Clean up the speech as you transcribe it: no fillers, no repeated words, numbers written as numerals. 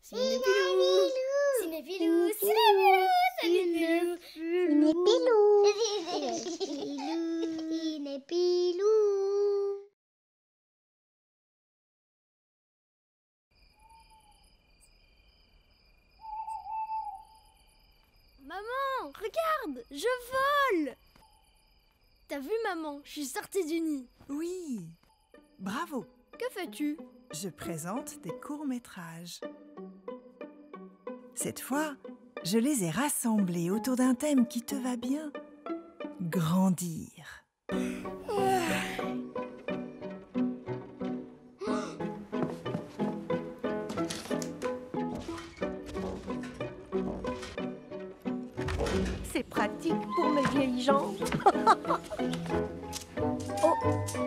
Cinépilou, cinépilou, cinépilou, cinépilou, cinépilou. Maman, regarde, je vole! T'as vu, maman, je suis sortie du nid. Oui, bravo. Que fais-tu? Je présente des courts-métrages. Cette fois, je les ai rassemblés autour d'un thème qui te va bien. Grandir. C'est pratique pour mes vieilles jambes. Oh,